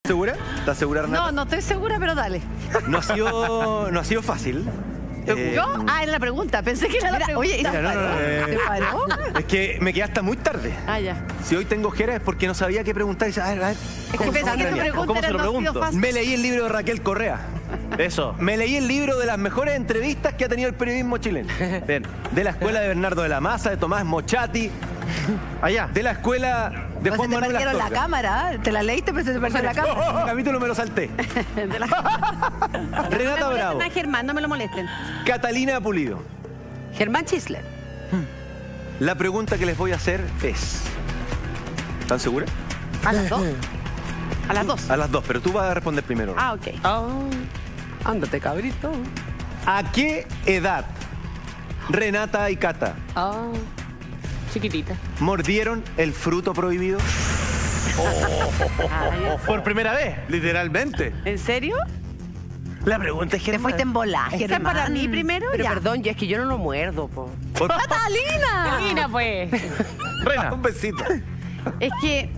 ¿Segura? ¿Estás segura, Renata? No, no estoy segura, pero dale. No ha sido fácil. ¿Yo? Ah, era la pregunta. Pensé que era la pregunta. Oye, Mira, ¿se paró? Es que me quedé hasta muy tarde. Ah, ya. Si hoy tengo ojeras es porque no sabía qué preguntar. A ver, Es que pensé que tu pregunta ¿Cómo se era lo no ha sido pregunto? fácil. me leí el libro de Raquel Correa. Eso. Me leí el libro de las mejores entrevistas que ha tenido el periodismo chileno. Bien. De la escuela de Bernardo de la Maza, de Tomás Mochati, Allá. de la escuela de Pues Juan se te Manuel perdieron la Astorga. cámara. Te la leíste, pero se te perdió la cámara. Un capítulo me lo salté. De la- Renata No me Bravo, molesten a Germán, no me lo molesten. Catalina Pulido. Germán Chisler. La pregunta que les voy a hacer es... ¿Están seguras? ¿A las 2? A las 2. A las dos, pero tú vas a responder primero. Ah, ok. Ándate, cabrito. ¿A qué edad Renata y Cata Chiquitita. mordieron el fruto prohibido? Por primera vez. Literalmente. ¿En serio? La pregunta es Te fuiste en bola, ¿Esta Germán. para mí primero? Pero Ya. perdón, Y es que yo no lo muerdo, po. ¡Catalina! Mira, pues. Rena. Un besito. Es que...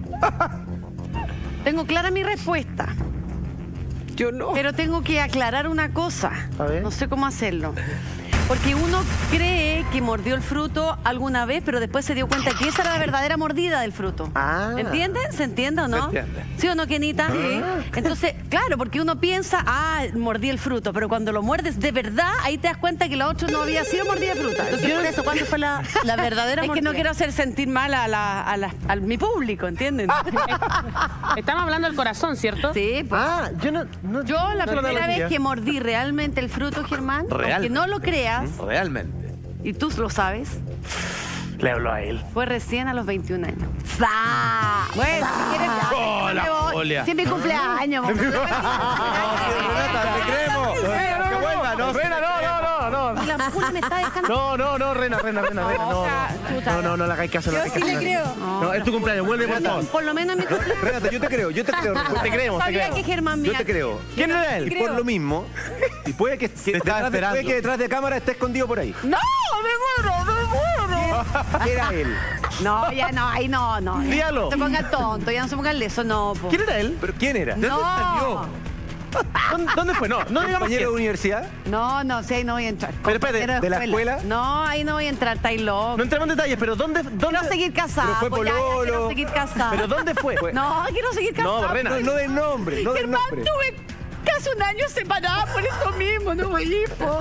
Tengo clara mi respuesta, Yo no. pero tengo que aclarar una cosa. A ver. No sé cómo hacerlo. Porque uno cree que mordió el fruto alguna vez, pero después se dio cuenta que esa era la verdadera mordida del fruto. Ah. ¿Entienden? ¿Se entiende o no? Se entiende. ¿Sí o no, Kenita? Entonces, claro, porque uno piensa, mordí el fruto, pero cuando lo muerdes de verdad, ahí te das cuenta que la otra no había sido mordida de fruta. Entonces, por eso, ¿cuándo fue la verdadera mordida? Es que no quiero hacer sentir mal a mi público, ¿entienden? Estamos hablando del corazón, ¿cierto? Sí, pues. Yo no... Yo la no primera lo vez diría. que mordí realmente el fruto, Germán, Real. aunque no lo creas, Realmente. y tú lo sabes, Le hablo a él. fue recién a los 21 años. Bueno, si quieres, ya, Hola, me voy. Julia. Si es mi cumpleaños. Renata, te creemos. Que vuelva, ¿no? Rena, no. La Julia me está dejando... No, Rena. No, la hagáis caso. Yo sí le creo. No, es tu cumpleaños. Vuelve, por favor. Por lo menos en mi cumpleaños. Renata, yo te creo. Te creemos, te Sabía creemos. que Germán Yo te creo. ¿Quién era él? Y por lo mismo, y puede que detrás de cámara esté escondido por ahí. ¡No! ¡Me muero! Era él. No, ya no, ahí no. Dígalo. No se pongan tonto, ya no se pongan leso, no. Po. ¿Quién era él? ¿Pero quién era? No. ¿Dónde fue? No digamos ¿Compañero de quién. universidad? No, sí, ahí no voy a entrar. Pero espérate, Compañero ¿de la escuela? No, ahí no voy a entrar, está ahí loco. No entramos en detalles, pero ¿dónde? Quiero seguir casada. Pero fue pues ya, pololo. quiero seguir casada. ¿Pero dónde fue? No, quiero seguir casada. No, Rena. No del nombre, no del Germán, nombre. tuve casi un año separada por eso mismo, no voy a ir, po.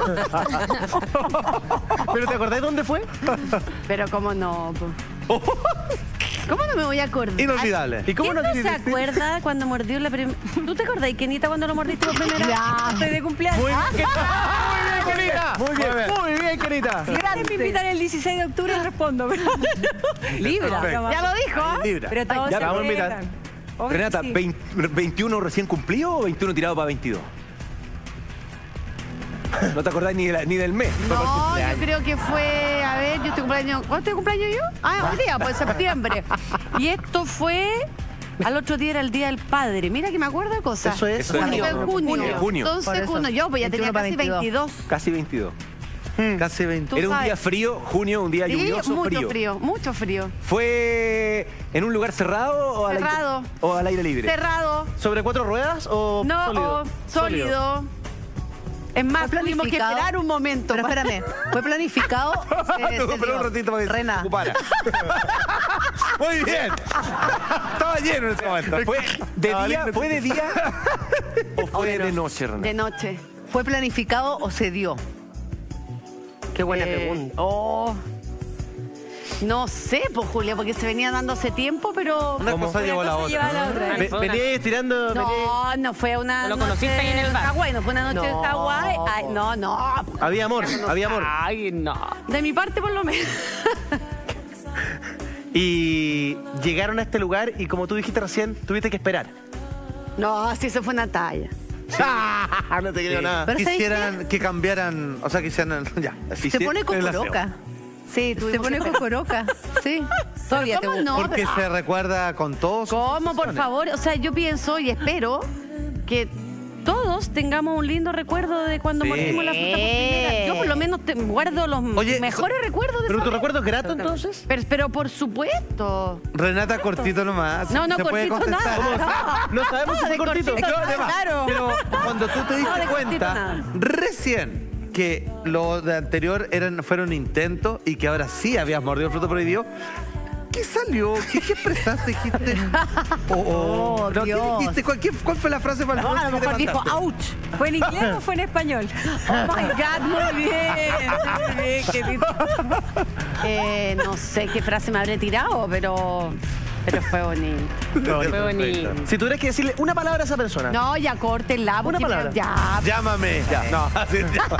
¿Pero te acordás dónde fue? Pero cómo no, po. ¿Cómo no me voy a acordar? Inolvidable. ¿Y cómo ¿Quién no no quieres se decir? acuerda cuando mordió la primera? ¿Tú te acordás, Kenita, cuando lo mordiste por primera vez? Ya, estoy de cumpleaños. Muy bien, Kenita. Muy bien, Kenita. Gracias, me invitan el 16 de octubre y respondo. Libra. Ya lo dijo, ¿eh? Libra. Pero todos Ya, se vamos a invitar. acuerdan. Obvio que Renata, sí. 21 recién cumplido o 21 tirado para 22? No te acordás ni del mes. Fue para el No, yo cumpleaños. creo que fue, a ver, yo estoy cumpleaños. ¿Cuándo estoy cumpleaños yo? Ah, hoy día, pues septiembre. Y esto fue, al otro día era el Día del Padre. Mira que me acuerdo de cosas. Eso es. Eso es Junio, en junio. Junio. Entonces, Por eso, junio, yo pues ya 21 tenía para casi 22. 22. Casi 22. Casi 20. Tú Era un sabes. día frío, junio, un día Sí, lluvioso, mucho frío, mucho frío. ¿Fue en un lugar cerrado o Cerrado. o al aire libre? Cerrado. ¿Sobre 4 ruedas o No, sólido? sólido. Es más, ¿Fue tuvimos que planificado? esperar un momento. Pero espérame, ¿fue planificado? Pero un ratito para que se Rena. ocupara. Muy bien. Estaba lleno en ese momento. ¿Fue de día o fue de noche, Renata? De noche. ¿Fue planificado o se dio? Qué buena pregunta. No sé, pues Julia, porque se venía dando hace tiempo, pero... Una cosa llevó a la otra. lleva a la otra. Venía tirando. No fue una ¿Lo noche conociste ahí en el bar? Hawái, no fue una noche en No. Hawái. Ay, no. Había amor, había amor. Ay, no. De mi parte, por lo menos. Y llegaron a este lugar y como tú dijiste recién, tuviste que esperar. No, sí, eso fue una talla. No te creo nada. Pero ¿sabes Quisieran que cambiaran, o sea, quisieran, ya. Se pone cocoroca. Sí, Se tuvimos pone que esperar. cocoroca. Sí. Todavía te ¿Cómo gusta. no? Porque Pero- se recuerda con todos. ¿Cómo, por favor? O sea, yo pienso y espero que todos tengamos un lindo recuerdo de cuando mordimos la fruta por primera vez. Yo por lo menos guardo los mejores recuerdos de ¿Pero esa tu vez. recuerdo es grato entonces? Pero por supuesto. Renata, cortito nomás. No, Se puede cortito contestar. nada. No sabemos si de fue cortito. cortito, claro. Pero cuando tú te diste de cortito cuenta, nada. recién que lo de anterior fueron intentos y que ahora sí habías mordido el fruto prohibido, ¿qué salió? ¿Qué expresaste? Dijiste. Oh, No, ¿qué Dios. dijiste? ¿Cuál fue la frase para el No, a lo que te mejor dijo, mandaste? ouch. ¿Fue en inglés o fue en español? Oh my God, muy bien. No sé qué frase me habré tirado, pero fue bonito. Fue bonito. Si tuvieras que decirle una palabra a esa persona. No, ya córtenla. Una porque palabra. Ya. Llámame. Ya. No, así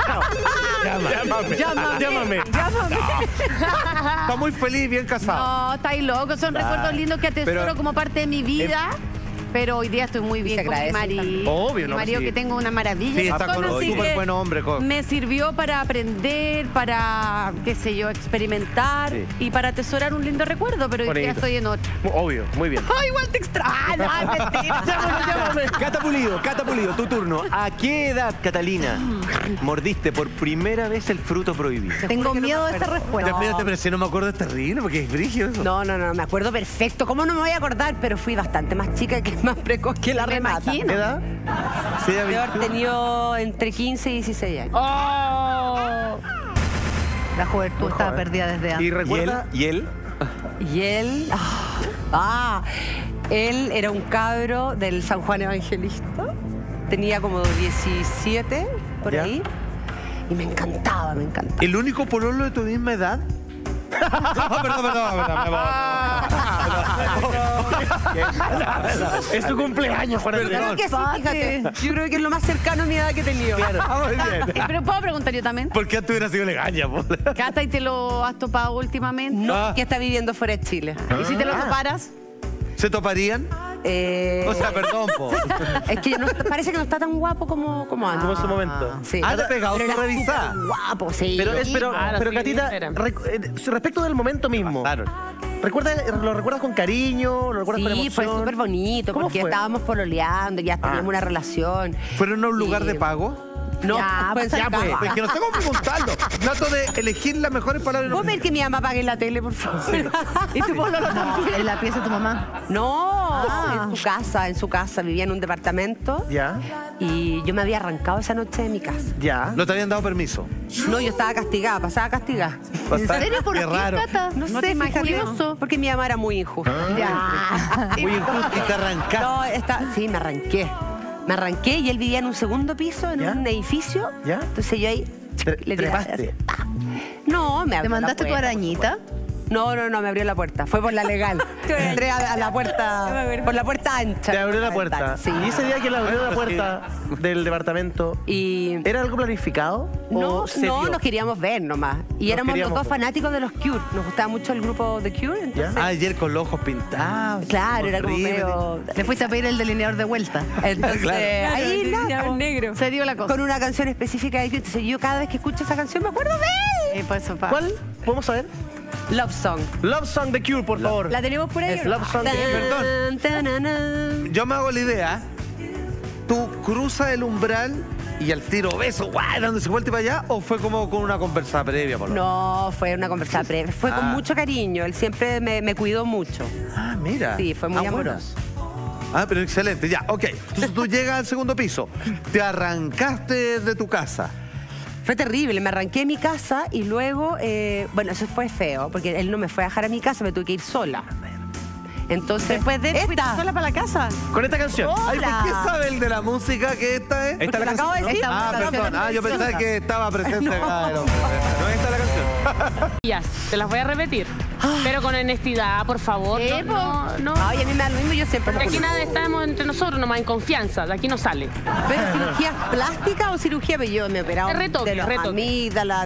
Llámame. Está muy feliz, bien casado. No, estáis locos. Son recuerdos lindos que atesoro Pero- como parte de mi vida. Pero hoy día estoy muy bien se con mi agradece marido. Obvio, Mi no, marido sí. que tengo una maravilla. Sí, está con un así súper que buen hombre. Me sirvió para aprender, para, qué sé yo, experimentar Sí. y para atesorar un lindo recuerdo, pero hoy día Bonito. estoy en otra. Obvio, muy bien. ¡Ay, igual te extraño! ¡Ay, mentira! Cata Pulido, tu turno. ¿A qué edad, Catalina, mordiste por primera vez el fruto prohibido? Tengo miedo de esta Ya, respuesta. espérate, pero si no me acuerdo es terrible porque es brígido eso. No, me acuerdo perfecto. ¿Cómo no me voy a acordar? Pero fui bastante más chica que más precoz que la Me Renata. imagino. ¿Qué edad? Sí, Debo haber tenido entre 15 y 16 años. ¡Oh! La juventud estaba perdida desde Y antes. recuerda. ¿Y él? Y él. Él era un cabro del San Juan Evangelista. Tenía como 17 por Ya. ahí. Y me encantaba. ¿El único pololo de tu misma edad? perdón. Es tu cumpleaños, Juan Andrés. Creo que sí, fíjate. Yo creo que es lo más cercano a mi edad que he tenido. Muy bien. Pero puedo preguntar yo también. ¿Por qué antes hubiera sido legaña? po? Cata, ¿y te lo has topado últimamente? No, que está viviendo fuera de Chile. ¿Y si te lo toparas? ¿Se toparían? O sea, perdón, po. Es que parece que no está tan guapo como antes. Como en su momento. Sí. Ah, te pegado Pero su era revisada. súper guapo, sí. Pero Claro, sí, Catita, Instagram. respecto del momento mismo. Claro. ¿Lo recuerdas con cariño? ¿Lo recuerdas con Sí, emoción? fue súper bonito ¿Cómo porque fue? estábamos pololeando, ya teníamos una relación. ¿Fueron a un lugar Y- de pago? No, Ya, pues Ya, pues, acá. es que no estamos preguntando. Trato de elegir las mejores palabras. ¿Puedo pedir que mi mamá pague la tele, por favor? ¿Y tu pololo también? En la pieza de tu mamá. No, en su casa, vivía en un departamento Ya, y yo me había arrancado esa noche de mi casa. ya. No te habían dado permiso. No, yo estaba castigada, pasaba castigada. ¿En serio? ¿Por Qué qué, raro. Cata? No ¿No sé, te fíjate, imaginas? porque mi mamá era muy injusta. Ya. Muy injusto. Y te arrancaste. No, sí, me arranqué. Me arranqué y él vivía en un segundo piso, en ¿Ya? un edificio. ¿Ya? Entonces yo ahí le tiraba trepaste. así, ¡ah! No, me abrió ¿Te mandaste la tu puerta. arañita? No, me abrió la puerta. Fue por la legal. Entré a la puerta, por la puerta ancha. Te abrió la puerta. Sí. Y ese día que le abrió la puerta del departamento, Y ¿era algo planificado? no, ¿O se dio? nos queríamos ver nomás. Y Nos éramos los queríamos dos ver. fanáticos de los Cure. Nos gustaba mucho el grupo The Cure. Entonces, ¿Ya? Ayer con los ojos pintados. claro, era como horrible. medio... Le fuiste a pedir el delineador de vuelta. Entonces, ahí nada, negro. Se dio la cosa. con una canción específica de Cure. Entonces yo cada vez que escucho esa canción me acuerdo de él. Pues eso pasa. ¿Cuál? ¿Podemos saber? Love Song. Love Song The Cure, por favor. ¿La tenemos por ahí? Es Love Song The Cure. Perdón. Yo me hago la idea. Tú cruzas el umbral y al tiro beso, guay, dándose vuelta y para allá, o fue como con una conversa previa, por lo menos? No, fue una conversación breve. Fue con Ah. mucho cariño. Él siempre me cuidó mucho. Ah, mira. Sí, fue muy bueno. amoroso. Ah, pero excelente, ya, ok. Entonces tú llegas al segundo piso, te arrancaste de tu casa. Fue terrible, me arranqué de mi casa y luego, bueno, eso fue feo, porque él no me fue a dejar a mi casa, me tuve que ir sola. Entonces, Después de él, fuiste esta, sola para la casa. Con esta canción. Ay, ¿por qué sabe el de la música que esta es? Esta lo la acabo de canción, decir. Ah, perdón. Ah, yo pensaba que estaba presente acá el hombre. ¿no? Esta la canción. Ya, te las voy a repetir. Pero con honestidad, por favor. No. Ay, a mí me da lo mismo, yo siempre Porque lo aquí conozco. nada estamos entre nosotros, nomás en confianza. De aquí no sale. ¿Pero cirugía plástica o cirugía? Pero yo me he operado Es retoque, de los retoque. amígdalas,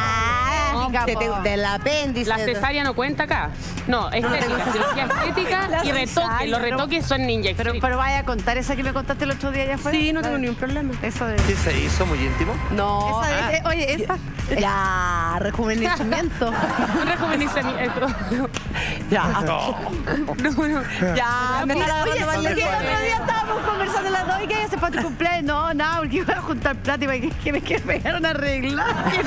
po. del apéndice. La cesárea no cuenta acá. No, estética, cirugía estética y retoque. Los retoques son ninja. Pero vaya a contar esa que me contaste el otro día allá afuera. Sí, no tengo ningún problema. Eso de... ¿Qué se hizo? ¿Muy íntimo? No. Esa de- oye, esa... Ya, rejuvenecimiento. Un rejuvenecimiento. Ya. Ya, me están agarrando mal Oye, de el otro día estábamos conversando las dos ¿y qué hay que hacer para tu cumpleaños? No, nada, porque iba a juntar plata y que me pegaron a arreglar.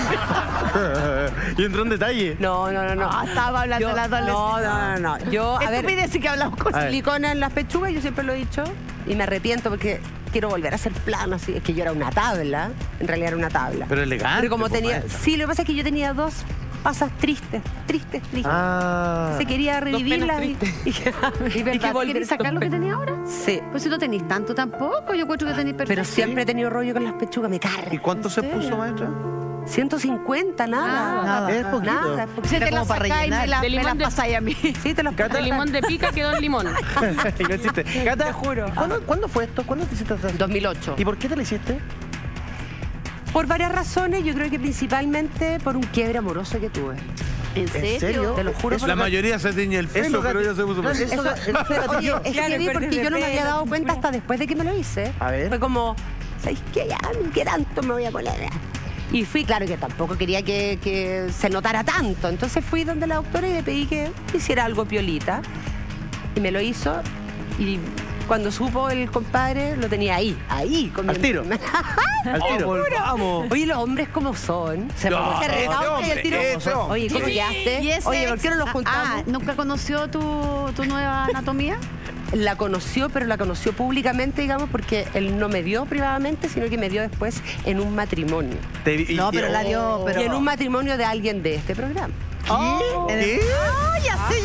Y entró en detalle. No. Estaba hablando de la adolescencia. No. Yo, a ver, Estupidez que hablamos con silicona en las pechugas, yo siempre lo he dicho. Y me arrepiento porque quiero volver a hacer plano así. Es que yo era una tabla. En realidad era una tabla. Pero elegante. Pero como pues, tenía... maestra. Sí, lo que pasa es que yo tenía 2 pasas tristes. Ah. Se quería revivirlas. penas Y ¿verdad? volver ¿Quieres sacar lo que tenía ahora? Sí. Pues si no tenéis tanto tampoco, yo encuentro que tenéis perfecto. Pero siempre he tenido rollo con las pechugas, me ¿Y carga. cuánto se puso, maestra? 150, nada. Es poquito. Nada. Si Era te como la para sacáis, rellenar. me la De limón de- pasáis a mí. Sí, te los De limón de pica quedó en limón. No existe. Cata, Te juro. ¿Cuándo fue esto? ¿Cuándo te hiciste esto? 2008. ¿Y por qué te lo hiciste? Por varias razones, yo creo que principalmente por un quiebre amoroso que tuve. ¿En serio? Te lo juro. La mayoría se tiñe el pelo, Eso, pero Katy. ella se puso... Oye, es Claro, heavy pero porque de yo no me había pelo, dado de cuenta culo. hasta después de que me lo hice. A ver. Fue como, ¿sabes qué? Ya, ¿qué tanto me voy a poner? Y fui, claro que tampoco quería que se notara tanto. Entonces fui donde la doctora y le pedí que hiciera algo piolita. Y me lo hizo. Y cuando supo el compadre, lo tenía ahí. Con Al mi- tiro. Al tiro. Vamos. Oye, los hombres como son. Se No, recaucan y el tiro. ese hombre. Oye, ¿cómo quedaste? ¿Y ese Oye, ¿por qué no nos ex- juntamos? ¿nunca conoció tu nueva anatomía? La conoció, pero la conoció públicamente, digamos, porque él no me dio privadamente, sino que me dio después en un matrimonio. No, pero la dio, pero... Y en un matrimonio de alguien de este programa. ¿Qué? Ya sé.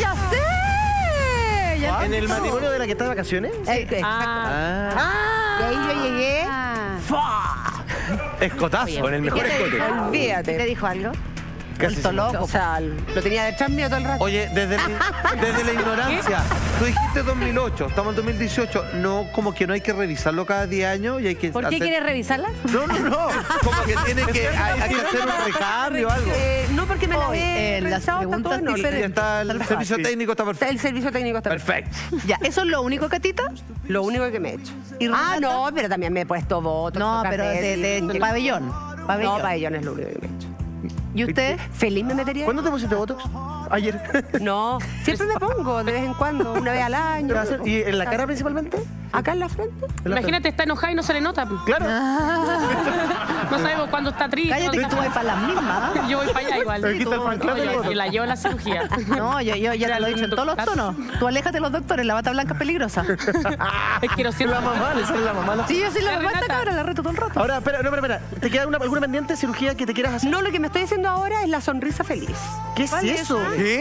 ¿En el matrimonio de la que está de vacaciones? Y ahí yo llegué. Escotazo. Con el mejor escote. Olvídate. ¿Te dijo algo? Vuelto loco. O sea, lo tenía detrás mío todo el rato. Oye, desde la ignorancia, tú dijiste 2008, estamos en 2018, no, como que no hay que revisarlo cada 10 años y hay que ¿Por qué hacer- quieres revisarla? No, como que tiene que, hay que hacer un recambio o algo. No, porque me la Hoy, he las revisado, está todo preguntas en orden. Ya está el Salvaje. servicio técnico, está perfecto. El servicio técnico está Perfecto. Ya, ¿eso es lo único, Catita? Lo único que me he hecho. ¿Y Ah, Renata? no, pero también me he puesto votos. No, pero de pabellón. No, Pabellón. pabellón es lo único que me he hecho. ¿Y usted? Feliz me metería. ¿Cuándo te pusiste Botox? Ayer. No, siempre me pongo de vez en cuando, una vez al ¿Qué año. va a hacer? ¿Y en la cara principalmente? Acá en la frente. Imagínate, está enojada y no se le nota. Claro. No sabemos cuándo está triste. Cállate que tú vas para las mismas. Yo voy para allá igual. Aquí está el fan club del Yo Botox. la llevo a la cirugía. No, yo ya te lo he dicho en todos los tonos. Tú aléjate de los doctores, la bata blanca es peligrosa. Es que no siento La mamá, le sale la mamá. Sí, yo sí la La mamá esta Renata. cabra, la reto todo el rato. Ahora, espera. ¿Te queda alguna pendiente cirugía que te quieras hacer? No, lo que me estoy haciendo ahora es la sonrisa feliz. ¿Qué es eso? ¿Qué?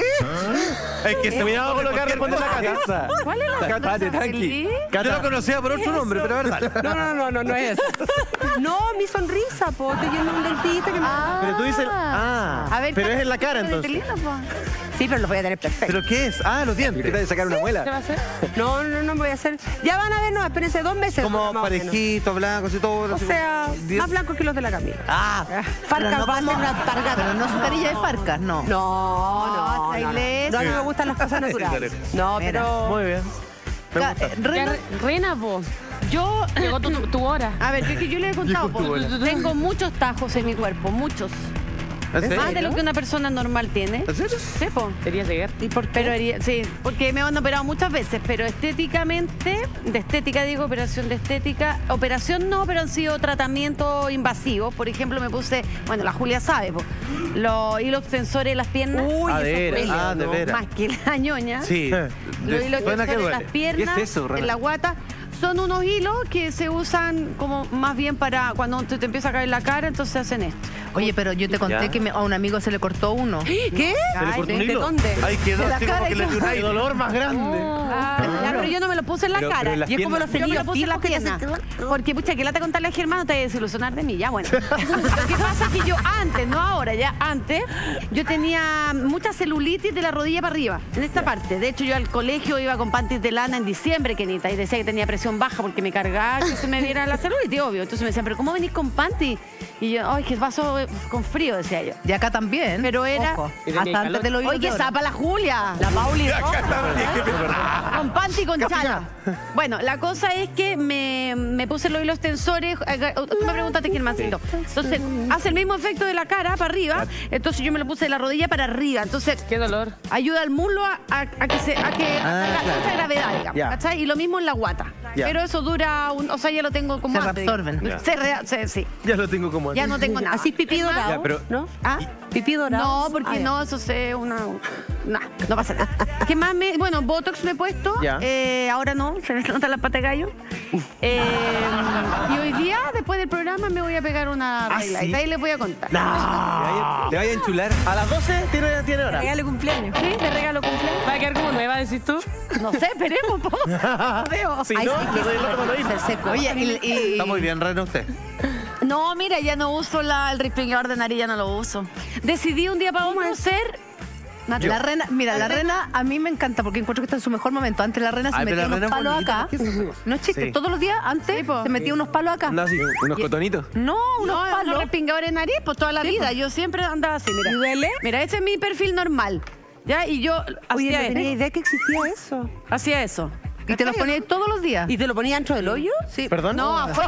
Es que se me Cuidado con lo que va a responder la Cata. ¿Cuál es la Cata, tranqui. Cata. Yo lo conocía por otro nombre, pero a ver, dale. No es eso. No, mi sonrisa, po. Estoy yendo a un dentista que me... Pero tú dices... A ver, pero es en la cara, entonces. Sí, pero lo voy a tener perfecto. ¿Pero qué es? Ah, los dientes. de sacar una ¿Qué muela? va a hacer? No, me voy a hacer... Ya van a ver, no, espérense 2 meses. Como más o menos. parejitos, blancos y todo. O así sea, como 10. más blancos que los de la Camila. Ah, Farca va a ser una pargata. Pero no su carilla de farcas, no. No. está iglesia. No, a mí me gustan las cosas naturales. No, Mira. pero... Muy bien. Ca- Ya, Rena, Rena, vos. Yo, Llegó tu hora. a ver, yo le he contado, Llegó tu po, hora. tengo muchos tajos en mi cuerpo, muchos. ¿en serio? Más de lo que una persona normal tiene. ¿En serio? Sí, po. Querías llegar. ¿Y por qué? Sí, porque me han operado muchas veces, pero estéticamente, de estética digo, operación de estética, operación no, pero han sido tratamientos invasivos. Por ejemplo, me puse, bueno, la Julia sabe, po, los hilos extensores de las piernas. Uy, Ah, de eso veras. duele, Ah, de ¿no? veras. Más que la ñoña. Sí. Los hilos Suena que extensores en las duele. piernas, ¿Qué es eso, en Renata? la guata. Son unos hilos que se usan como más bien para cuando te empieza a caer la cara, entonces hacen esto. oye, pero yo te conté Ya. que a un amigo se le cortó uno. ¿Qué? ¿Se le cortó un ¿De hilo? dónde? Ahí quedó De la así cara como que y le dio un todo. El aire. dolor más grande. Ya, pero yo no me lo puse en la cara. en las Y es como los Yo me frenillos lo puse en las fijos que piernas. hacen- Porque, pucha, que lata contarle a Germán, no te vayas a desilusionar de mí. Ya, bueno. Lo que pasa es que yo antes, no ahora, ya antes, yo tenía mucha celulitis de la rodilla para arriba, en esta parte. De hecho, yo al colegio iba con panties de lana en diciembre, Kenita, y decía que tenía presión baja porque me cargaba que se me viera la celulitis, obvio. Entonces me decían, ¿pero cómo venís con panties? Y yo, ay, que paso con frío, decía yo. Y acá también. Pero era- Ojo, Y tenía hasta calor. antes de los Oye, que zapa la Julia, la Pauli. Con panty y con chala. Bueno, la cosa es que me puse los hilos tensores. Tú me preguntaste, Germancito. Entonces, hace el mismo efecto de la cara para arriba. Entonces, yo me lo puse de la rodilla para arriba. Entonces, Qué dolor. ayuda al muslo a que haga mucha gravedad, digamos. Ya. ¿Cachai? Y lo mismo en la guata. Ya. Pero eso dura, o sea, ya lo tengo como Se antes. reabsorben. Ya. Sí. Ya lo tengo como Ya no tengo nada. Así pipí dorado, Ya, pero- ¿no? ¿Ah? Pipí dorado. No, porque no, eso es una... No pasa nada. ¿Qué más Bueno, Botox me he puesto. Ya. Ahora no, se me nota la pata de gallo. Y hoy día, después del programa, me voy a pegar una highlight. ¿sí? Ahí les voy a contar. Te vaya a enchular. A las 12 tiene hora. Regalo cumpleaños. ¿Sí? ¿Te regalo cumpleaños? ¿Va a quedar como nueva, decís tú? No sé, esperemos, po. No veo. Si Ay, no, sí, le doy el otro manodito. ser seco. Oye, Está muy bien, Reina, usted. No, mira, ya no uso el respingador de nariz, ya no lo uso. Decidí un día para otro ser... la Rena, mira, la Rena a mí me encanta porque encuentro que está en su mejor momento. Antes la Rena se Ay, pero metía la unos Rena es palos bonita, acá. ¿qué es eso? No es chiste, Sí. todos los días antes se metía unos palos acá. Anda así. Unos cotonitos. No, unos No, palos. los respingadores de nariz, pues toda la vida. Yo siempre andaba así, mira. ¿Y duele? Mira, ese es mi perfil normal. ¿Ya? Y yo Oye, no hacía, tenía idea que existía eso. hacía eso. Y te los ponías todos los días. ¿Y te lo ponía dentro del hoyo? Sí. ¿Perdón? No, afuera.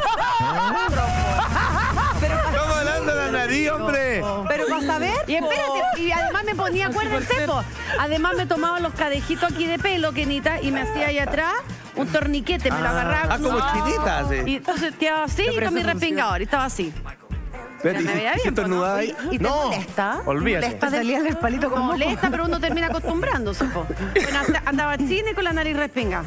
Estamos hablando de la nariz, hombre. Pero para saber. Y espérate, y además me ponía cuerda en seco. Además me tomaba los cadejitos aquí de pelo, Kenita, y me hacía ahí atrás un torniquete, me lo agarraba. Ah, como chinita, sí. Y entonces quedaba así con mi respingador, y estaba así. Espérate, Ya me veía ¿y si bien, estornudaba ahí? ¿Y te No. molesta? Olvídate. Te salían el palito Como como molesta, pero uno termina acostumbrándose, po. Bueno, andaba china y con la nariz respingada.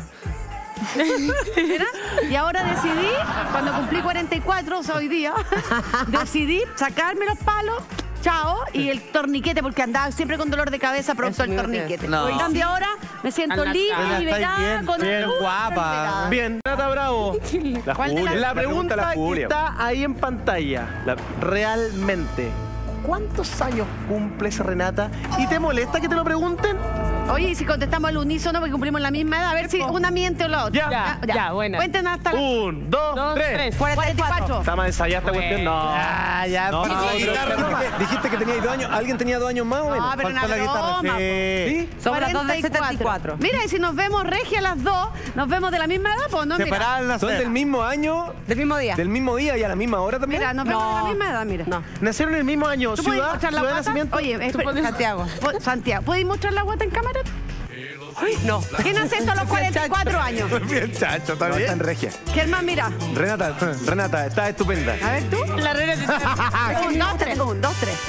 ¿Era? Y ahora decidí, cuando cumplí 44, o sea, hoy día, decidí sacarme los palos, chao, y el torniquete, porque andaba siempre con dolor de cabeza producto Eso del me iba a torniquete. No. En cambio ahora me siento Al libre, natural. liberada, Bien, con bien, guapa. Bien, Nata Bravo. La ¿Cuál de Julia. las- La pregunta la que Julia. está ahí en pantalla, realmente, ¿cuántos años cumples, Renata? ¿Y te molesta que te lo pregunten? Oye, y si contestamos al unísono porque cumplimos la misma edad, a ver si una miente o la otra. Ya. buena. Cuenten hasta la 1, 2, 2, 3. 3. 44. Está más ensayada esta cuestión. No. ya. No, falta la pero- guitarra, ¿no? Dijiste que teníais 2 años. ¿Alguien tenía 2 años más o menos? No, pero Falta una la guitarra. broma, po. Sí. Somos las dos del 74. Mira, y si nos vemos regia las dos, nos vemos de la misma edad, pues no, mira. Separadas al ¿Son nacer. del mismo año? Del mismo día. ¿Del mismo día y a la misma hora también? Mira, nos vemos No. de la misma edad, mira. No. Nacieron en el mismo año. ¿Tú puedes Ciudad, mostrar la ciudad de guata? nacimiento. Oye, espera, Santiago. Santiago, ¿puedes mostrar la guata en cámara? No. ¿Quién hace esto a los 44 años? Bien, chacho, está bien. Está en regia. Germán, mira. Renata, estás estupenda. A ver tú. La reina te Un, dos, tres. Un, dos, tres.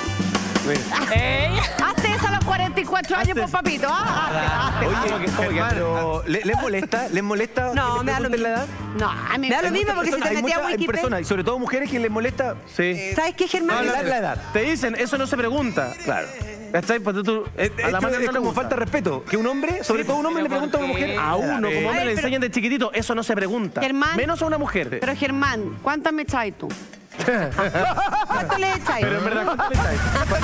Ey. Hazte eso a los 44 años, pues, papito. Hazte. Oye, Germán, pero ¿les molesta? ¿Les molesta No, que me les da lo pregunten la edad? No, a mí Me da lo Hay mismo muchas porque si te personas- hay metí a muchas- hay Wikipedia. personas, y sobre todo mujeres, que les molesta Sí. ¿Sabes qué, Germán? la edad. Te dicen, eso no se pregunta. Claro. ¿Cachai? Pues tú, a la madre Es no le como gusta. falta de respeto. Que un hombre, sobre todo un hombre, le pero pregunta a una ¿por qué? mujer. A uno, como A hombre, ver, le pero- enseñan de chiquitito, eso no se pregunta. Germán. Menos a una mujer. Pero Germán, ¿cuántas me echáis tú? ¿Cuánto le echáis? Pero en verdad, ¿cuánto pensáis?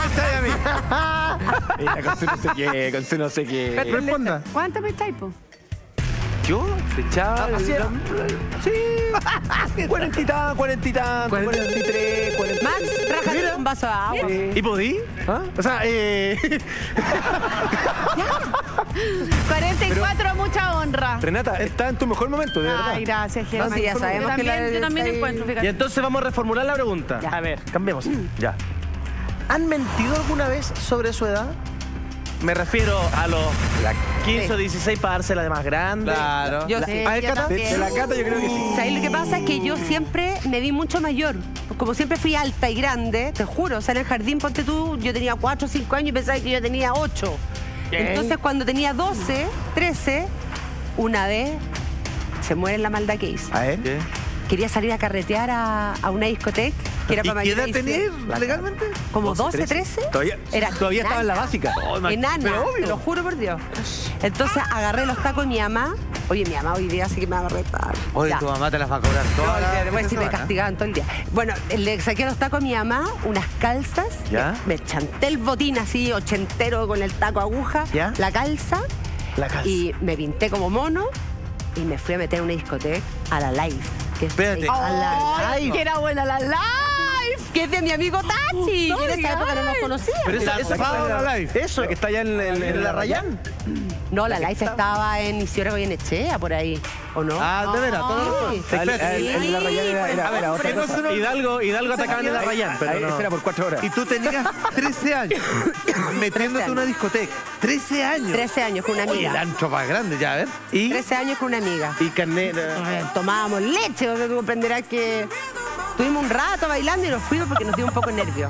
Con su no sé qué, con su no sé qué. Responda. ¿Cuántas me echáis, po? ¿Yo? ¿Te echaba? Así era. Sí. 40 y tanto, 43, 40. Max, rájate un vaso de agua. ¿Y podí? ¿Ah? O sea, 44, mucha honra. Renata, está en tu mejor momento, de verdad. Ay, gracias, Germán. No, sí, ya sabemos yo que la también, yo también está ahí. encuentro, y fíjate. entonces vamos a reformular la pregunta. A ver. Cambiemos. Ya. ¿Han mentido alguna vez sobre su edad? Me refiero a los 15 o 16 para dársela de más grande. Claro. Yo La- sí. a ver, yo Cata. también. De la Cata yo creo que sí. ¿Sabes lo que pasa? Es que yo siempre me vi mucho mayor. Como siempre fui alta y grande, te juro. O sea, en el jardín, ponte tú, yo tenía 4 o 5 años y pensaba que yo tenía 8. Entonces, cuando tenía 12, 13, una vez se muere en la maldad que hice. A ver. Quería salir a carretear a una discoteca que era ¿Y para qué edad mayores de tenías 18. legalmente? Como 12, 13. Todavía Era estaba en la básica. Enana, Pero obvio. te lo juro por Dios. Entonces agarré los tacos de mi mamá. Oye, mi mamá hoy día sí que me agarré tarde. Oye, Ya. tu mamá te las va a cobrar No, todas. las después sí me semanas. castigaban todo el día. Bueno, le saqué los tacos a mi mamá, unas calzas. ¿Ya? Me chanté el botín así, ochentero, con el taco aguja. ¿Ya? La calza. La calza. Y me pinté como mono y me fui a meter a una discoteca a la live. Que es Espérate. a la Ay, live. que era buena la live. que es de mi amigo Tachi. Y en esa época no nos conocíamos. Pero eso la live. Eso. La que está allá en la Rayán. No, la live estaba en Isidora Goyenechea, por ahí. ¿O no? Ah, de veras, todo Sí. En la Rayán era otra cosa. Hidalgo atacaban en la Rayán, pero Ahí, no. eso era por 4 horas. Y tú tenías 13 años metiéndote en una discoteca. 13 años. 13 años con una Oye, el amiga. ancho más grande, ya, a ver. Y 13 años con una amiga. carnet. Tomábamos leche, o sea, tú comprenderás que estuvimos un rato bailando y nos fuimos porque nos dio un poco de nervio.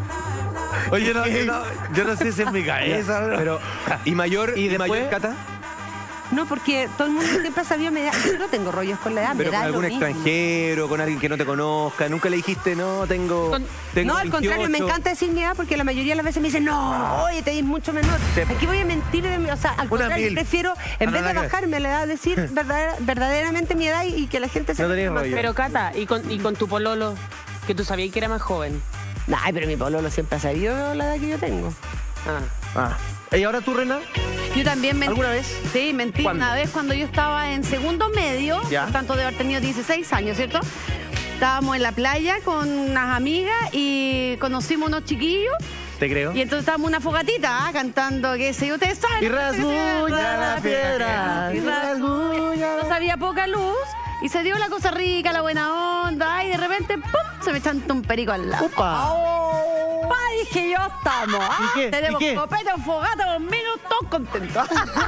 Oye, yo no sé si es mi cabeza, Pero, ¿y mayor, ¿Y y después? mayor, Cata? No, porque todo el mundo siempre sabía mi edad. Yo no tengo rollos con la edad, Pero me con da algún lo mismo. extranjero, con alguien que no te conozca. Nunca le dijiste, no, tengo No, al contrario, me 28. encanta decir mi edad porque la mayoría de las veces me dicen, no, oye, te dis mucho menor. Sí. Aquí voy a mentir de mi, o sea, al contrario, mil. prefiero, en vez de bajarme a la edad, decir verdaderamente mi edad y que la gente se... No tenías rollo. Pero Cata, y con tu pololo, que tú sabías que era más joven. Ay, pero mi pololo siempre ha sabido la edad que yo tengo. Ah. ¿Y ahora tú, Rena? Yo también mentí. ¿Alguna vez? Sí, mentí ¿Cuándo? una vez cuando yo estaba en segundo medio, Ya. por tanto de haber tenido 16 años, ¿cierto? Estábamos en la playa con unas amigas y conocimos unos chiquillos Te creo. y entonces estábamos en una fogatita cantando, qué sé yo, ustedes saben. Y rasguña la piedra. Y rasguña. Entonces había poca luz y se dio la cosa rica, la buena onda y de repente, ¡pum!, se me chanta un perico al lado. ¡Upa! Pa, dije yo, estamos. ¿Y qué? Tenemos ¿Y qué? copeta, fogata, conmigo, todos contentos.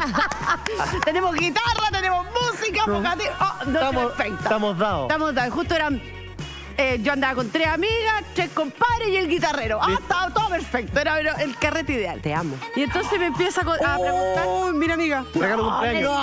Tenemos guitarra, tenemos música, fogatita. Oh, no, perfecta. Estamos dados. Estamos dados. Justo eran. Yo andaba con 3 amigas, 3 compadres y el guitarrero. Ah, estaba todo perfecto. Era el carrete ideal. Te amo. Y entonces me empieza a preguntar. ¡Oh, mira, amiga! Regalo cumpleaños.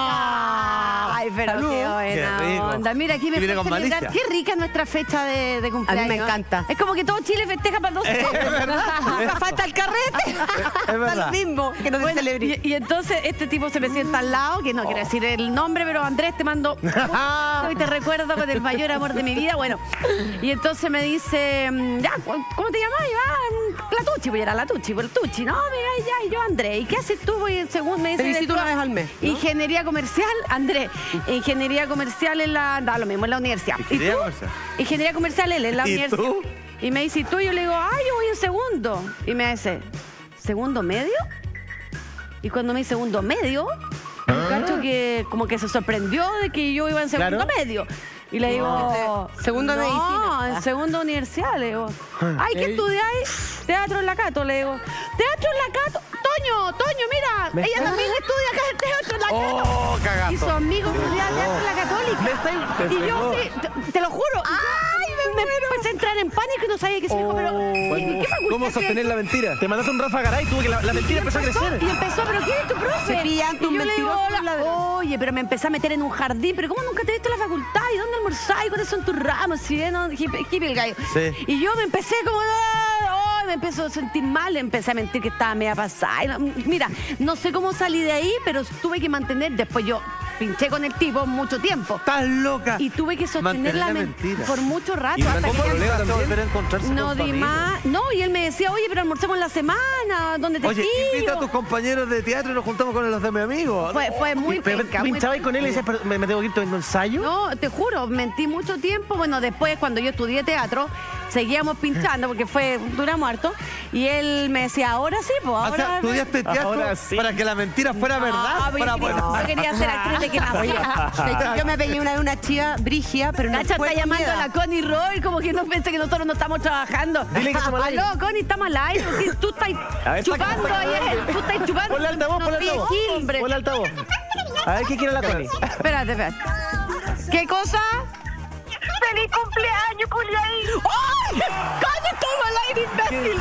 Ay, pero qué buena Qué rico. onda. Mira, aquí me Y viene puedo con celebrar. malicia. Qué rica es nuestra fecha de cumpleaños. A mí me encanta. Es como que todo Chile festeja para 12. Nunca falta el carrete. Es verdad. Está lo mismo que no se Bueno, celebre. y entonces este tipo se me sienta al lado, que no quiero decir el nombre, pero Andrés, te mando y te recuerdo con el mayor amor de mi vida. Bueno, y entonces me dice, ya, ¿cómo te llamas? Y va, la Tuchi, pues era la Tuchi, pues el Tuchi, no, mira, ya, y yo Andrés, ¿y qué haces tú? Pues, según me dice, Te visito una vez al mes, ¿no? Ingeniería comercial, Andrés, ingeniería comercial en la, da lo mismo, en la universidad. ¿Y Ingeniería tú? comercial. Ingeniería comercial él en la ¿Y universidad. tú? Y me dice, ¿y tú? Yo le digo, ay, yo voy en segundo. Y me dice, ¿segundo medio? Y cuando me dice segundo medio, yo cacho que como que se sorprendió de que yo iba en segundo Claro. medio. Y le digo, Segundo de no, medicina. en segundo universidad, le digo. Ay, ¿qué estudiáis? Teatro en la Cato, le digo. ¿Teatro en la Cato? Toño, mira, ella también estudia acá en teatro en la Cato. Oh, cagazo. Y su amigo estudiaba teatro en la Católica. Y yo, sí, te lo juro. Ay, me empecé a entrar en pánico y no sabía qué se dijo, pero ¿en qué facultad ¿Cómo sostener la mentira? Te mandaste un Rafa Garay, tuvo que la mentira empezó a crecer. Y empezó, ¿pero quién es tu profe? Se pillan tus Y yo le digo, mentirosos hola, ladrones. oye, pero me empecé a meter en un jardín, pero ¿cómo nunca te viste en la facultad? ¿Y dónde almorzás? ¿Y cuáles son tus ramos? Si ven, no, hippie el gallo. Sí. Y yo me empecé como, me empezó a sentir mal, empecé a mentir que estaba media pasada. Y mira, no sé cómo salí de ahí, pero tuve que mantener, después yo pinché con el tipo mucho tiempo. Estás loca. Y tuve que sostener Mantener la la mentira mentira. por mucho rato. Y hasta durante que el problema Vas a también. volver a encontrarse no con tu di amigo. más. No, y él me decía, oye, pero almorcemos en la semana, ¿dónde te Oye, invita a tus compañeros de teatro y nos juntamos con los de mi amigo. Fue muy Pero penca, muy pinchabas con él y decías, pero me tengo que ir tomando ensayo. No, te juro, mentí mucho tiempo. Bueno, después cuando yo estudié teatro, seguíamos pinchando porque duramos harto. Y él me decía, ahora sí, pues O ahora. sea, estudiaste teatro Ahora sí. para que la mentira fuera verdad. pero Para yo quería ser actriz de que nacía. Yo me pegué una de una chiva brigia, pero no Cacha fue está con mi llamando a edad. la Connie Roy, como que no piensa que nosotros no estamos trabajando. Dile que estamos al aire. Aló, Connie, estamos al aire. Porque tú estás A ver, chupando ayer. Tú estás chupando. Ponle altavoz, ponle altavoz. Hombre. Ponle altavoz. A ver qué quiere la Connie. Espérate. ¿Qué cosa? ¡Feliz cumpleaños, Culiaín! ¡Ay! ¡Connie, estamos al aire, imbécil!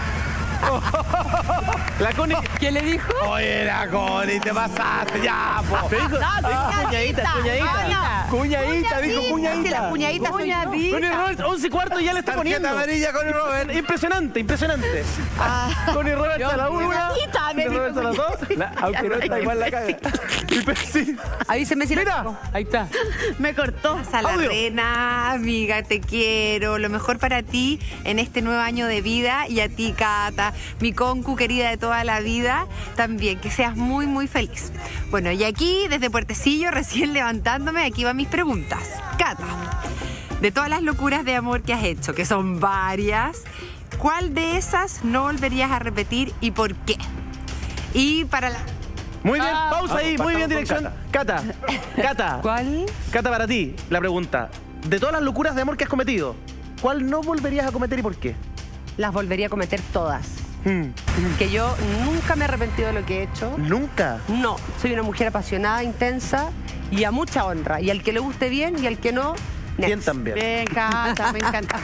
La Connie. ¿Qué le dijo? Oye, la Connie, te pasaste ya, po. Te dijo. Cuñadita. Cuñadita, dijo Sí, cuñadita. la cuñadita soy yo. Connie Robert, 11:15 y ya le está Tarjeta poniendo. amarilla con el Robert. Impresionante. Connie Robert a la 1. Cuñadita, me Connie Robert a las 2. Aunque no está igual la caga. Sí. Avíseme si Mira. Ahí está. me cortó. A la Audio. Rena, amiga, te quiero. Lo mejor para ti en este nuevo año de vida. Y a ti, Cata, mi concu querida de toda la vida, también. Que seas muy, muy feliz. Bueno, y aquí, desde Puertecillo, recién levantándome, aquí van mis preguntas. Cata, de todas las locuras de amor que has hecho, que son varias, ¿cuál de esas no volverías a repetir y por qué? Y para la... Muy bien, pausa Vamos, ahí, muy partamos bien, con dirección. Cata, ¿Cuál? Cata, para ti, la pregunta. De todas las locuras de amor que has cometido, ¿cuál no volverías a cometer y por qué? Las volvería a cometer todas. Que yo nunca me he arrepentido de lo que he hecho. Nunca. No, soy una mujer apasionada, intensa y a mucha honra. Y al que le guste bien y al que no, Bien next. también. Me encanta, me encanta.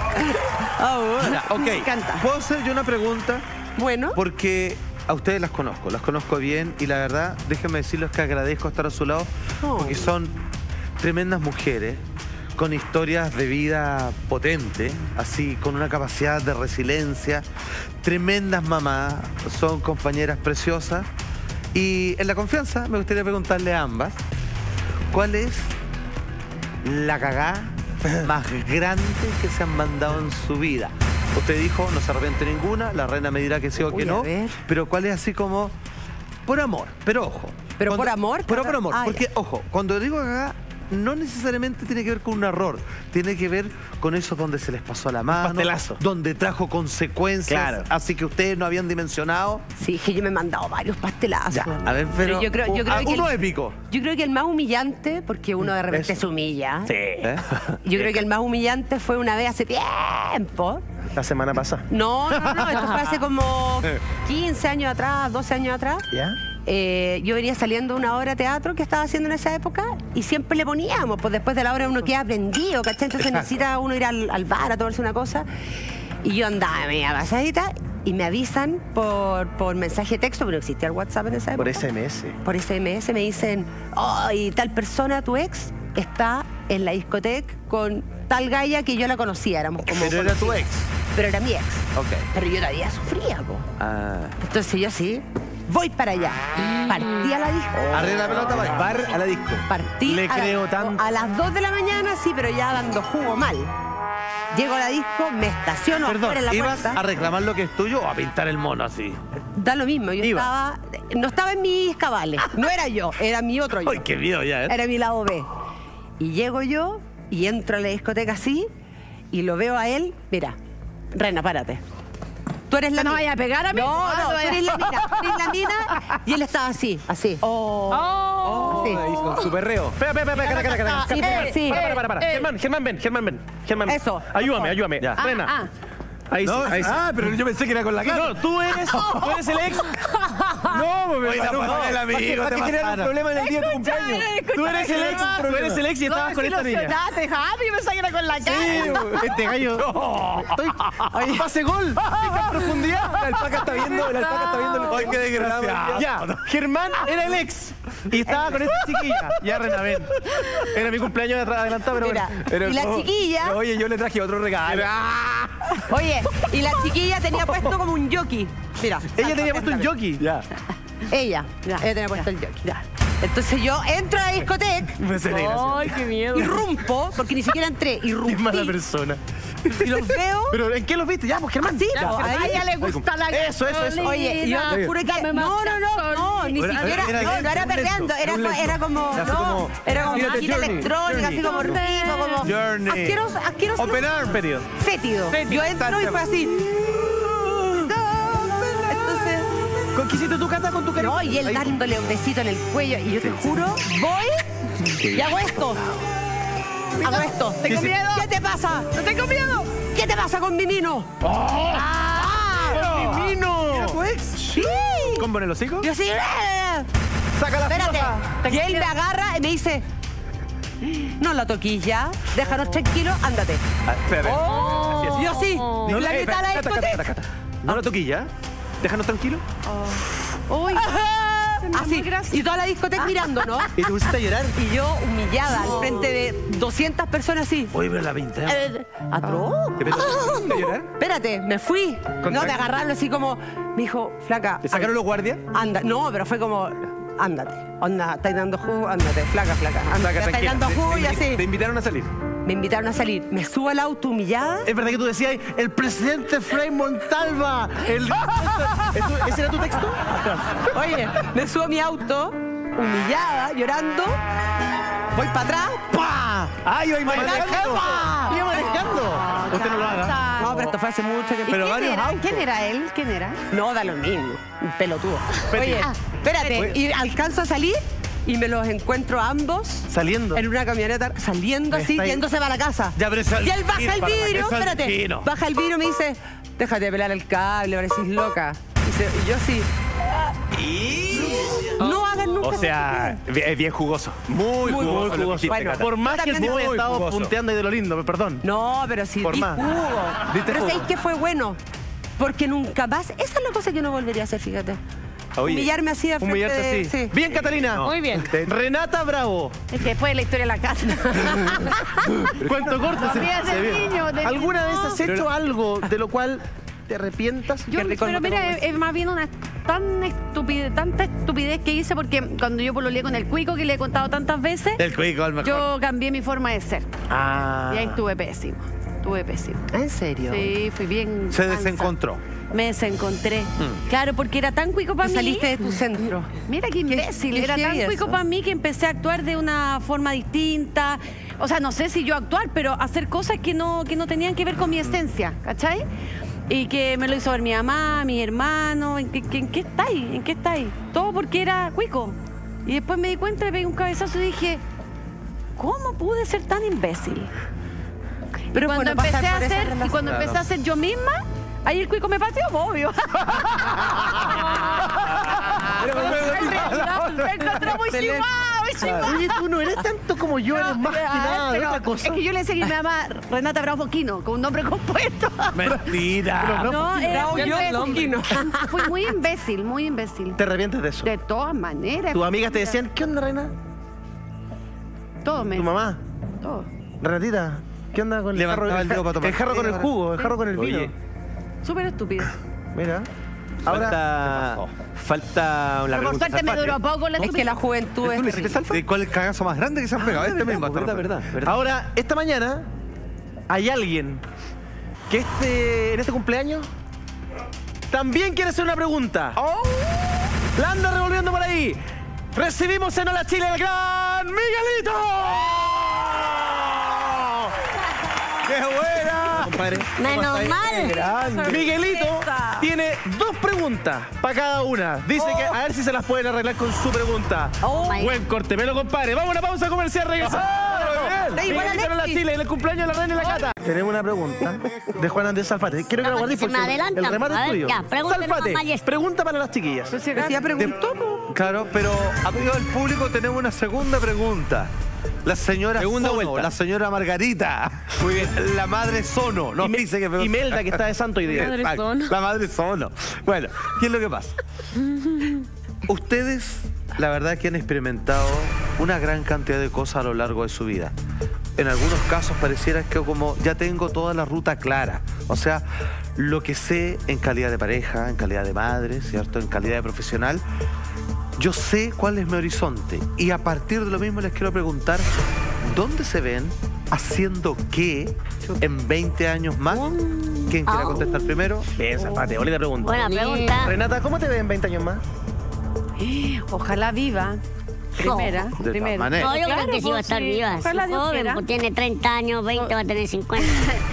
Ya, ok. Me encanta. ¿Puedo hacer yo una pregunta? Bueno, Porque a ustedes las conozco bien y la verdad, déjenme decirles que agradezco estar a su lado Oh. porque son tremendas mujeres con historias de vida potentes, así, con una capacidad de resiliencia, tremendas mamás, son compañeras preciosas y en la confianza me gustaría preguntarle a ambas, ¿cuál es la cagá más grande que se han mandado en su vida? Usted dijo, no se arrepiente ninguna, la reina me dirá que sí o que Uy, a no, ver. pero ¿cuál es así como por amor? Pero ojo. ¿Pero por amor? Pero por amor, Ah, porque, ya. ojo, cuando digo cagá, no necesariamente tiene que ver con un error, tiene que ver con eso donde se les pasó la mano, pastelazo. donde trajo consecuencias, Claro. así que ustedes no habían dimensionado. sí, que yo me he mandado varios pastelazos. Ya, a ver, pero yo creo que uno el- épico. Yo creo que el más humillante, porque uno de repente Eso. se humilla. ¿Eh? Yo creo que el más humillante fue una vez hace tiempo. La semana pasada. No, esto fue hace como 15 años atrás, 12 años atrás. ¿Ya? Yo venía saliendo de una obra de teatro que estaba haciendo en esa época y siempre le poníamos, pues después de la obra uno queda aprendido, ¿cachai? Entonces necesita uno ir al bar a tomarse una cosa. Y yo andaba media pasadita y me avisan por mensaje de texto, pero no existía el WhatsApp en esa época. Por SMS. Por SMS me dicen, y tal persona, tu ex, está en la discoteca con tal galla que yo la conocía, éramos como Pero era tu conocidos. ex. Pero era mi ex. Ok. Pero yo todavía sufría, po. Ah. Entonces yo sí, voy para allá. Partí a la disco. Arriba la pelota, va. Bar a la disco. Partí Le creo tanto. a las 2 de la mañana, sí, pero ya dando jugo mal. Llego a la disco, me estaciono Perdón, afuera en la ¿ibas puerta. a reclamar lo que es tuyo o a pintar el mono así? Da lo mismo, yo no estaba en mis cabales. No era yo, era mi otro yo. Ay, qué miedo ya, ¿eh? Era mi lado B. Y llego yo y entro a la discoteca así y lo veo a él. Mira, Rena, párate. Tú eres la No mina. vaya a pegar a mí. No, Ah, tú vaya. eres la mina. Tú eres la mina. Y él estaba así, así. Oh. Sí. Ahí con su perreo. Espera, Cata. Sí, sí. Para. Germán, ven. Eso. Ayúdame. Ya. Rena. Ahí sí, No, ahí sí. pero yo pensé que era con la cara. No, tú eres el ex. No, pues Oye, no, el amigo, ¿para te qué crear un mataron. problema en el día de tu cumpleaños? Tú eres el ex y estabas con esta niña. Ilusionate, Javi, me saqué con la cara. Este gallo. Estoy. Pase gol. Fija profundidad. El alpaca está viendo, el Ay, qué desgraciado. Ya, Germán era el ex y estaba con esta chiquilla. Ya, Rena, ven. Era mi cumpleaños adelantado, pero Mira, bueno. y la chiquilla, Oye, yo le traje otro regalo. oye, y la chiquilla tenía puesto como un jockey. Mira. Ella tenía puesto un jockey. Ya. Ella tenía puesto el jockey. Entonces yo entro a la discoteca, Me hace gracia. Ay, qué miedo. irrumpo, porque ni siquiera entré, Qué mala irrumpí. persona. Y los veo. ¿Pero en qué los viste? Ya, pues Germán. Sí, Ya, pues, A ahí. ella le gusta la Eso. Oye, y yo te juro que Dame más no, ni Era- siquiera, era- no era era perreando, era un lento. era como, Así como- era como Mírate, máquina Journey, electrónica, así como rico, como Journey. asqueroso, Open Arm. fétido. Yo entro y fue así. Entonces, ¿Con qué hiciste tu Cata con tu cariño? no, y él dándole un besito en el cuello, y yo te juro, voy y hago esto. Hago esto. Tengo miedo. ¿Qué te pasa? No tengo miedo. ¿Qué te pasa con mi mino? ¡Con mi mino! ¿Era tu ex? Sí. ¿Con el hocico? Yo sí. ¡Saca la Espérate. filosa! Y él me agarra y me dice, no la toquís ya, déjanos tranquilos, ándate. Espérate. Y yo sí, No, la mitad de la discoteca. No la toquilla. Déjanos tranquilos. Uy, Así, y toda la discoteca mirándonos. Y te pusiste a llorar. Y yo humillada al frente de 200 personas así. Oye, pero la pinté. ¿Atroz? ¿Te a llorar? Espérate, me fui. No, me agarraron así como, me dijo, flaca. ¿Te sacaron los guardias? Anda, no, pero fue como, ándate. Onda, estáis dando jugo, ándate. Flaca, ándate. Estáis dando jugo y así. Te invitaron a salir. Me invitaron a salir. Me subo al auto humillada. Es verdad que tú decías, el presidente Frei Montalva. ¿Ese era tu texto? Oye, me subo a mi auto, humillada, llorando. Voy para atrás. ¡Pah! ¡Ay, iba manejando! ¡Iba manejando! Usted no lo haga. No, pero esto fue hace mucho tiempo. Pero ¿Quién era él? ¿Quién era? No, da lo mismo. Un pelotudo. Oye, espérate. Y alcanzo a salir y me los encuentro ambos. Saliendo. En una camioneta, saliendo así, yéndose para la casa. Ya, pero y él baja el vidrio, espérate. Baja el vidrio y me dice, déjate de pelar el cable, parecís loca. Y yo sí. No hagan nunca. O sea, es bien jugoso. Muy jugoso. Bueno, por más que el tipo haya estado punteando y de lo lindo, perdón. No, pero sí, por más. Pero ¿sabéis qué fue bueno? Porque nunca más, esa es la cosa que no volvería a hacer, fíjate. Oye, humillarme así de frente. Humillarte así. Sí. Bien, Catalina. Muy bien. Renata Bravo. Es que después de la historia de la casa. Cuento corto. ¿Alguna vez has hecho algo de lo cual te arrepientas? Pero mira, es más bien una tanta estupidez que hice, porque cuando yo pololeé con el Cuico, que le he contado tantas veces, el Cuico, el mejor. yo cambié mi forma de ser. Y ahí estuve pésimo. ¿En serio? Sí, fui bien. Se desencontró. Me desencontré. Claro, porque era tan cuico para mí. Saliste de tu centro. Mira qué imbécil. Era tan cuico para mí que empecé a actuar de una forma distinta. O sea, no sé si yo actuar, pero hacer cosas que no tenían que ver con mi esencia, ¿cachai? Y que me lo hizo ver mi mamá, mi hermano. ¿En qué estáis? ¿En qué estáis? Todo porque era cuico. Y después me di cuenta, le pegué un cabezazo y dije, ¿cómo pude ser tan imbécil? Pero cuando empecé a hacer yo misma, ahí el cuico me pateó, obvio. Me encontró muy chihuahua. Oye, tú no eres tanto como yo, eres más que nada de otra cosa. Es que yo le seguí a mi mamá Renata Bravo Quino, con un nombre compuesto. Mentira. No, era Quino. Fui muy imbécil. ¿Te arrepientes de eso? De todas maneras. ¿Tus amigas te decían, qué onda, Reina? Todo me. ¿Tu mamá? Todo. Renatita, ¿qué onda con el jarro? El jarro con el jugo, el jarro con el vino. Súper estúpido. Mira. Falta la por suerte me duró poco la Es que la juventud es... ¿Cuál es el cagazo más grande que se han pegado? Este mismo. verdad. Ahora, esta mañana hay alguien que en este cumpleaños también quiere hacer una pregunta. La anda revolviendo por ahí. Recibimos en Hola Chile el gran Miguelito. ¡Qué buena! Compadre. Menos mal. Miguelito tiene 2 preguntas para cada una. Dice que a ver si se las pueden arreglar con su pregunta. Buen corte, pelo, compadre. Vamos a una pausa comercial, regresamos. Miguelito en Hola Chile, en el cumpleaños de la Reina y la Cata. Tenemos una pregunta de Juan Andrés Salfate. Quiero que la guardes porque el remate es tuyo. Salfate, pregunta para las chiquillas. Ya preguntó. Claro, pero amigo del público, tenemos una segunda pregunta. La señora Segunda Sono, vuelta. la señora Margarita. Muy bien. La madre Sono. No, dice que Imelda, que está de santo hoy día. La madre Sono. Bueno, ¿qué es lo que pasa? Ustedes, la verdad, que han experimentado una gran cantidad de cosas a lo largo de su vida. En algunos casos pareciera que como ya tengo toda la ruta clara. O sea, lo que sé en calidad de pareja, en calidad de madre, ¿cierto? En calidad de profesional. Yo sé cuál es mi horizonte y a partir de lo mismo les quiero preguntar, ¿dónde se ven haciendo qué en 20 años más? ¿Quién quiera contestar primero? Bien, Zapate, bonita pregunta. Buena pregunta. Renata, ¿cómo te ves en 20 años más? Ojalá viva. Primera. De todas maneras. No, yo creo que sí va a estar viva. Ojalá Es Dios joven, quiera. pues tiene 30 años, 20 va a tener 50.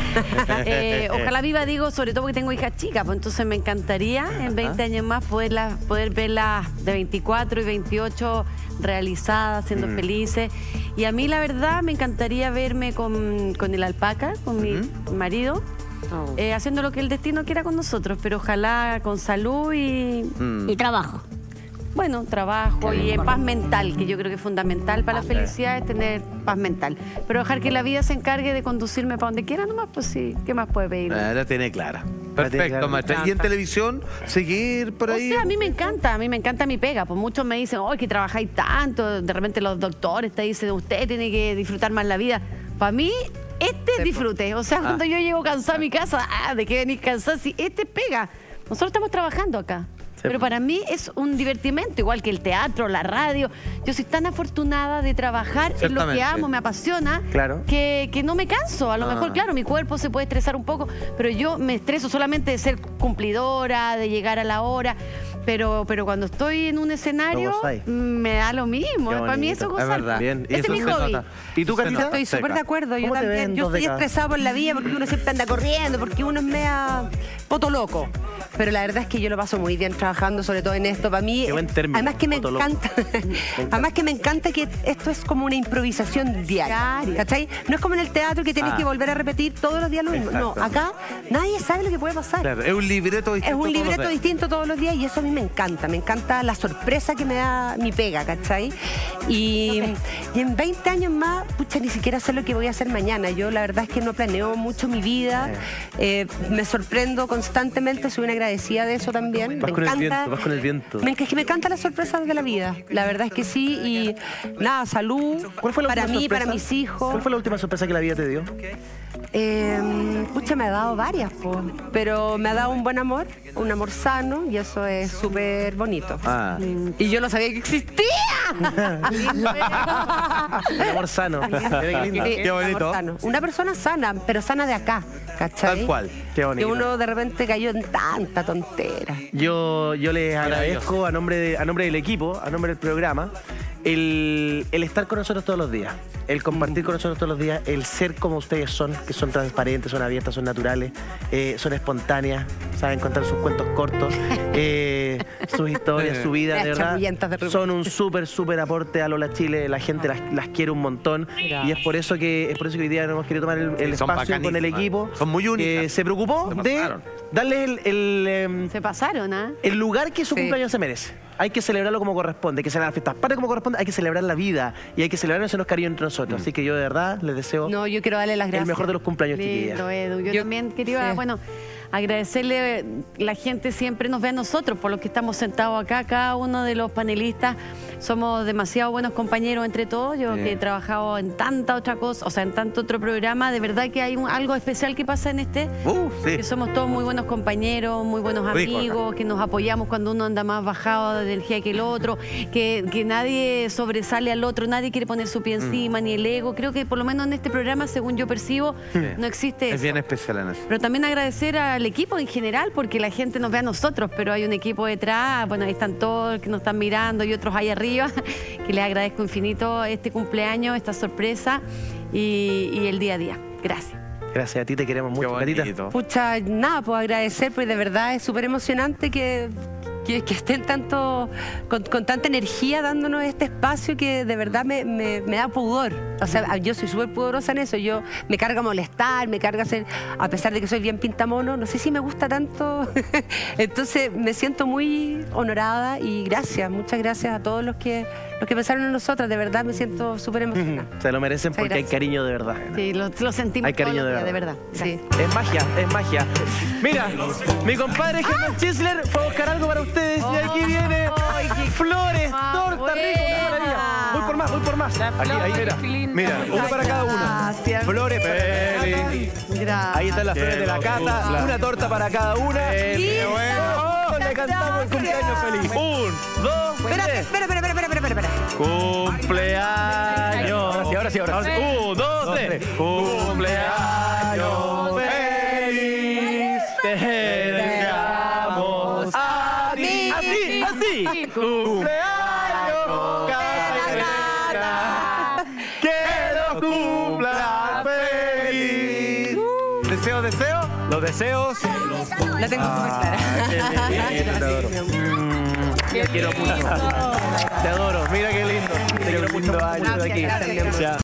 Ojalá viva, digo, sobre todo porque tengo hijas chicas, pues entonces me encantaría en 20 años más poder verlas de 24 y 28 realizadas, siendo felices. Y a mí la verdad me encantaría verme con el alpaca, con mi marido, haciendo lo que el destino quiera con nosotros, pero ojalá con salud y trabajo. Bueno, trabajo y paz mental, que yo creo que es fundamental para la felicidad, es tener paz mental. Pero dejar que la vida se encargue de conducirme para donde quiera nomás, pues sí, ¿qué más puede pedir? La tiene clara. Perfecto, maestra. ¿Y en televisión seguir por ahí? O sea, a mí me encanta mi pega. Pues muchos me dicen, que trabajáis tanto, de repente los doctores te dicen, usted tiene que disfrutar más la vida. Para mí, disfrute. O sea, cuando yo llego cansada a mi casa, ¿de qué venís cansada? Si pega. Nosotros estamos trabajando acá. Pero para mí es un divertimento, igual que el teatro, la radio. Yo soy tan afortunada de trabajar en lo que amo, me apasiona, que no me canso. A lo mejor, claro, mi cuerpo se puede estresar un poco, pero yo me estreso solamente de ser cumplidora, de llegar a la hora. Pero cuando estoy en un escenario, me da lo mismo. Para mí eso es gozar. Es verdad. Bien. Ese es mi hobby. ¿Y tú, Catita? Estoy súper de acuerdo. Yo también. Yo estoy estresado por la vida porque uno siempre anda corriendo, porque uno es mea poto loco. Pero la verdad es que yo lo paso muy bien trabajando, sobre todo en esto. Para mí, qué buen término, además que me encanta, además que me encanta que esto es como una improvisación diaria. ¿Cachai? No es como en el teatro que tienes que volver a repetir todos los días lo mismo. No, acá nadie sabe lo que puede pasar. Claro, es un libreto distinto. Es un libreto distinto todos los días y eso a mí me encanta. Me encanta la sorpresa que me da mi pega, ¿cachai? Y en 20 años más, pucha, ni siquiera sé lo que voy a hacer mañana. Yo la verdad es que no planeo mucho mi vida. Me sorprendo constantemente, soy una agradecida de eso también. Vas con el viento, vas con el viento. Es que me encantan las sorpresas de la vida. La verdad es que sí. Y nada, salud. ¿Cuál fue la para última mí, sorpresa? para mis hijos. ¿Cuál fue la última sorpresa que la vida te dio? Pucha, me ha dado varias, pero me ha dado un buen amor, un amor sano, y eso es súper bonito. Y yo no sabía que existía. Un amor sano. Qué bonito. Una persona sana, pero sana de acá, ¿cachai? Tal cual. Qué bonito. Que uno de repente cayó en tanta tontera. Yo les agradezco a nombre del equipo, a nombre del programa, el estar con nosotros todos los días, el compartir con nosotros todos los días, el ser como ustedes son, que son transparentes, son abiertas, son naturales, son espontáneas, saben contar sus cuentos cortos, sus historias, su vida, de verdad. Son un súper aporte a Lola Chile, la gente las quiere un montón. Y es por eso que hoy día hemos querido tomar el espacio con el equipo. Son muy únicas. Se preocupó de darles se pasaron, el lugar que su cumpleaños se merece. Hay que celebrarlo como corresponde, hay que celebrar las fiestas patrias como corresponde, hay que celebrar la vida y hay que celebrar los cariños entre nosotros. Así que yo de verdad les deseo yo quiero darle las gracias. El mejor de los cumpleaños, lindo, chiquillas. Edu. Yo también quería, agradecerle, la gente siempre nos ve a nosotros por los que estamos sentados acá, cada uno de los panelistas. Somos demasiado buenos compañeros entre todos. Yo que he trabajado en tanta otra cosa, o sea, en tanto otro programa, de verdad que hay algo especial que pasa en este, que somos todos muy buenos compañeros, muy buenos amigos, que nos apoyamos cuando uno anda más bajado de energía que el otro, que nadie sobresale al otro, nadie quiere poner su pie encima, ni el ego. Creo que por lo menos en este programa, según yo percibo, no existe eso. Es bien especial en eso. Pero también agradecer al equipo en general, porque la gente nos ve a nosotros, pero hay un equipo detrás, ahí están todos que nos están mirando y otros ahí arriba, que les agradezco infinito este cumpleaños, esta sorpresa y el día a día. Gracias. Gracias a ti, te queremos mucho, Catita. Pucha, nada, puedo agradecer, pues de verdad es súper emocionante que estén con tanta energía dándonos este espacio que de verdad me da pudor. O sea, yo soy súper pudorosa en eso. Yo me carga molestar, me carga hacer, a pesar de que soy bien pintamono, no sé si me gusta tanto. Entonces me siento muy honorada y muchas gracias a todos los que pensaron en nosotras. De verdad me siento súper emocionada. Se lo merecen porque hay cariño de verdad. Sí, lo sentimos. Hay cariño de de verdad. Sí. Es magia. Mira, mi compadre Germán Chisler fue a buscar algo para ustedes y aquí viene flores, torta, rico, qué maravilla. Voy por más. Ahí, mira, uno para cada uno. Gracias. Flores, Feli. Gracias. Ahí están las flores de la Cata, una torta para cada una. ¡Qué bueno! Le cantamos el cumpleaños feliz. 1, 2, 3. Espera. Cumpleaños. Ahora sí. 1, 2, 3. Cumpleaños feliz. Te deseamos a ti. Cumpleaños, Cata. Que lo cumplas feliz. ¿Deseo? Los deseos. La tengo súper clara. Te quiero mucho. Te adoro. Mira qué lindo. Te quiero mucho. Aquí.